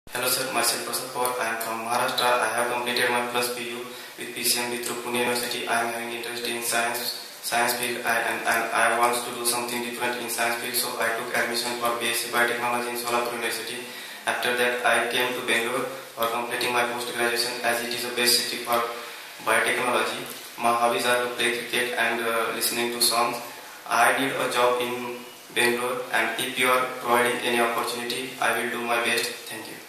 Hello sir, myself Prasad Kaur. I am from Maharashtra. I have completed my plus PU with PCMB through Pune University. I am having interest in science field, and I want to do something different in science field. So I took admission for BSc Biotechnology in Solapur University. After that, I came to Bangalore for completing my post graduation, as it is the best city for biotechnology. My hobbies are to play cricket and listening to songs. I need a job in Bangalore, and if you are providing any opportunity, I will do my best. Thank you.